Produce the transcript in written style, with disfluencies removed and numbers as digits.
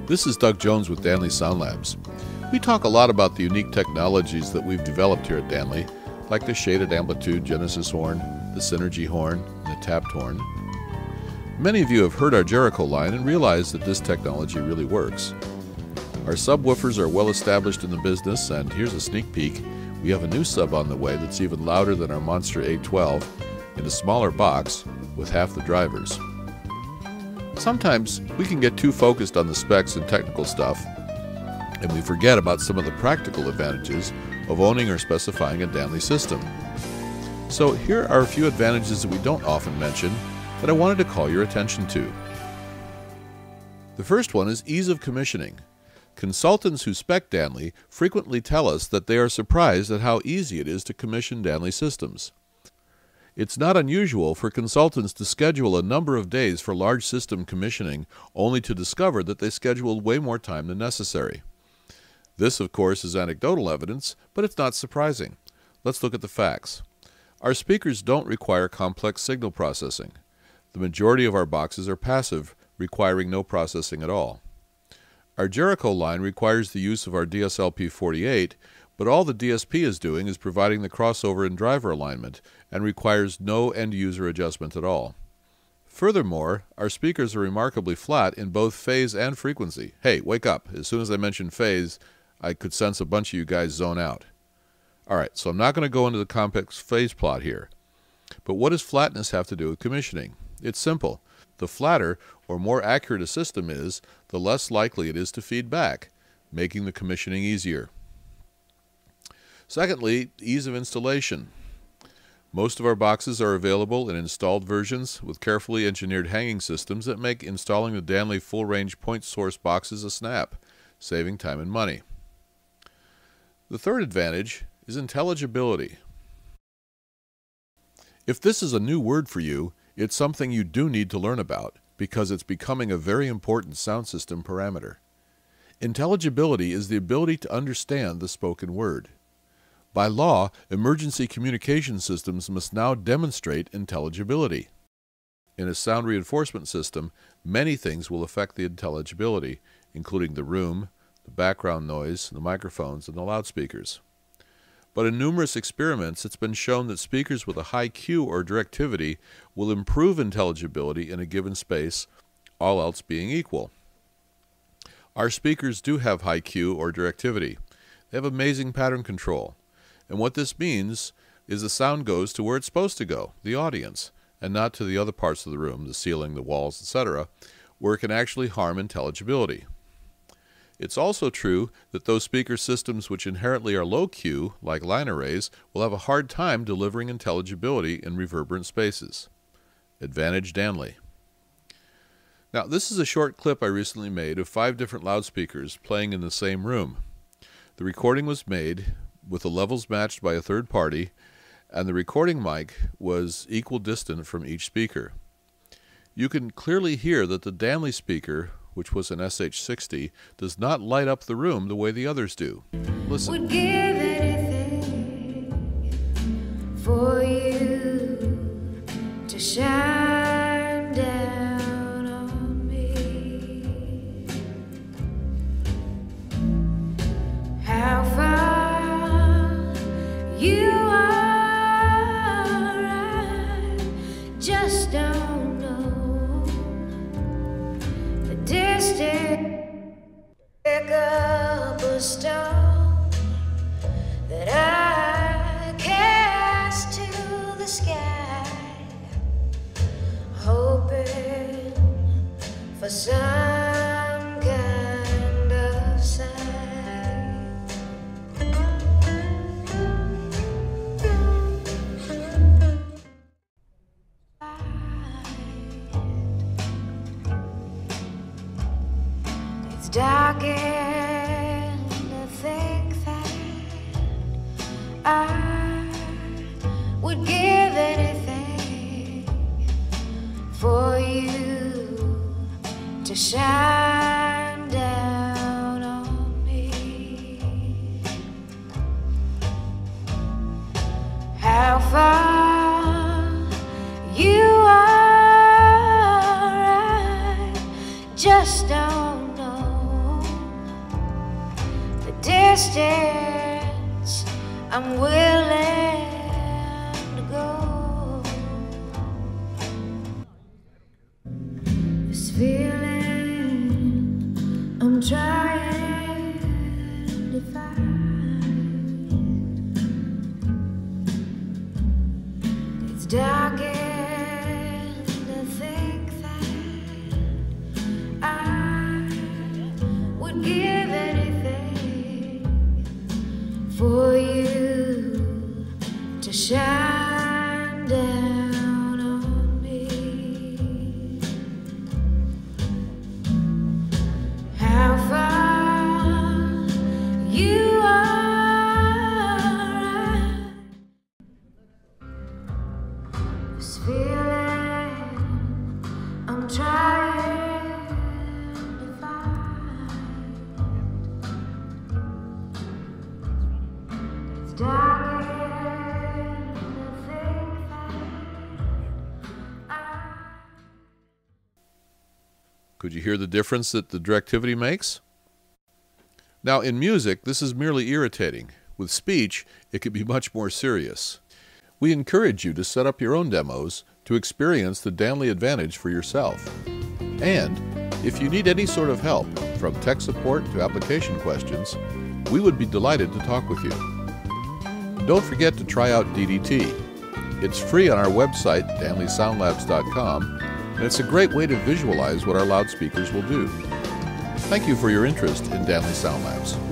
This is Doug Jones with Danley Sound Labs. We talk a lot about the unique technologies that we've developed here at Danley, like the shaded amplitude Genesis horn, the Synergy horn, and the tapped horn. Many of you have heard our Jericho line and realize that this technology really works. Our subwoofers are well established in the business, and here's a sneak peek. We have a new sub on the way that's even louder than our Monster 812 in a smaller box with half the drivers. Sometimes we can get too focused on the specs and technical stuff, and we forget about some of the practical advantages of owning or specifying a Danley system. So here are a few advantages that we don't often mention that I wanted to call your attention to. The first one is ease of commissioning. Consultants who spec Danley frequently tell us that they are surprised at how easy it is to commission Danley systems. It's not unusual for consultants to schedule a number of days for large system commissioning only to discover that they scheduled way more time than necessary. This, of course, is anecdotal evidence, but it's not surprising. Let's look at the facts. Our speakers don't require complex signal processing. The majority of our boxes are passive, requiring no processing at all. Our Jericho line requires the use of our DSLP48, but all the DSP is doing is providing the crossover and driver alignment and requires no end-user adjustment at all. Furthermore, our speakers are remarkably flat in both phase and frequency. Hey, wake up. As soon as I mentioned phase, I could sense a bunch of you guys zone out. Alright, so I'm not going to go into the complex phase plot here. But what does flatness have to do with commissioning? It's simple. The flatter or more accurate a system is, the less likely it is to feed back, making the commissioning easier. Secondly, ease of installation. Most of our boxes are available in installed versions with carefully engineered hanging systems that make installing the Danley full-range point source boxes a snap, saving time and money. The third advantage is intelligibility. If this is a new word for you, it's something you do need to learn about because it's becoming a very important sound system parameter. Intelligibility is the ability to understand the spoken word. By law, emergency communication systems must now demonstrate intelligibility. In a sound reinforcement system, many things will affect the intelligibility, including the room, the background noise, the microphones, and the loudspeakers. But in numerous experiments, it's been shown that speakers with a high Q or directivity will improve intelligibility in a given space, all else being equal. Our speakers do have high Q or directivity. They have amazing pattern control. And what this means is the sound goes to where it's supposed to go, the audience, and not to the other parts of the room, the ceiling, the walls, etc., where it can actually harm intelligibility. It's also true that those speaker systems which inherently are low Q, like line arrays, will have a hard time delivering intelligibility in reverberant spaces. Advantage Danley. Now, this is a short clip I recently made of 5 different loudspeakers playing in the same room. The recording was made with the levels matched by a third party, and the recording mic was equal distant from each speaker. You can clearly hear that the Danley speaker, which was an SH60, does not light up the room the way the others do. Listen. Would give anything for you to shine down on me. How far you are, I just don't know. The distant pick up a stone that I cast to the sky, hoping for some kind of sign. It's dark and I think that I would give anything for you to shine down on me. How far you are, I just don't know. distance I'm willing to go. This feeling I'm trying to find, it's dark and I think that I would give anything for you to shine down on me. How far you are, this feeling I'm trying to find, it's dark and I think that Could you hear the difference that the directivity makes? Now, in music, this is merely irritating. With speech, it could be much more serious. We encourage you to set up your own demos to experience the Danley advantage for yourself. And if you need any sort of help, from tech support to application questions, we would be delighted to talk with you. Don't forget to try out DDT. It's free on our website, DanleySoundLabs.com, and it's a great way to visualize what our loudspeakers will do. Thank you for your interest in Danley Sound Labs.